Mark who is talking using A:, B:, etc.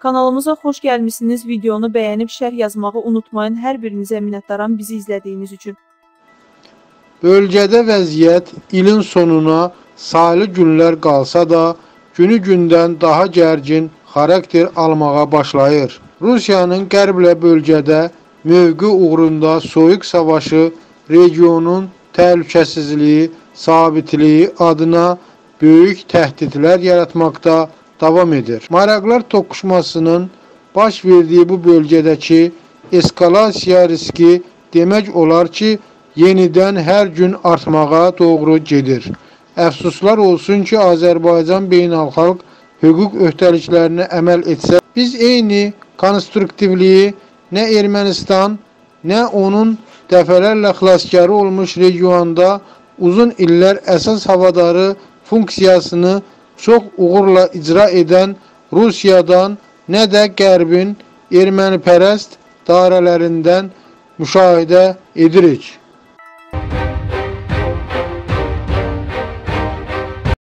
A: Kanalımıza xoş gəlmişsiniz. Videonu bəyənib şərh yazmağı unutmayın. Hər birinizə minnətdaram bizi izlədiyiniz üçün.
B: Bölgədə vəziyyət ilin sonuna sayılı günlər qalsa da, günü-gündən daha gərgin xarakter almağa başlayır. Rusiyanın qərblə bölgədə mövqe uğrunda soyuq savaşı regionun təhlükəsizliyi, sabitliyi adına böyük təhdidlər yaratmaqda davam edir. Maraqlar toqquşmasının baş verdiyi bu bölgədəki eskalasiya riski demək olar ki, yenidən hər gün artmağa doğru gedir. Əfsuslar olsun ki, Azərbaycan beynəlxalq hüquq öhdəliklərinə əməl etsə, biz eyni konstruktivliyi nə Ermənistan, nə onun dəfələrlə xilaskarı olmuş regionda uzun illər əsas havadarı funksiyasını çox uğurla icra edən Rusiyadan, nə də Qərbin ermənipərəst dairələrindən müşahidə edirik.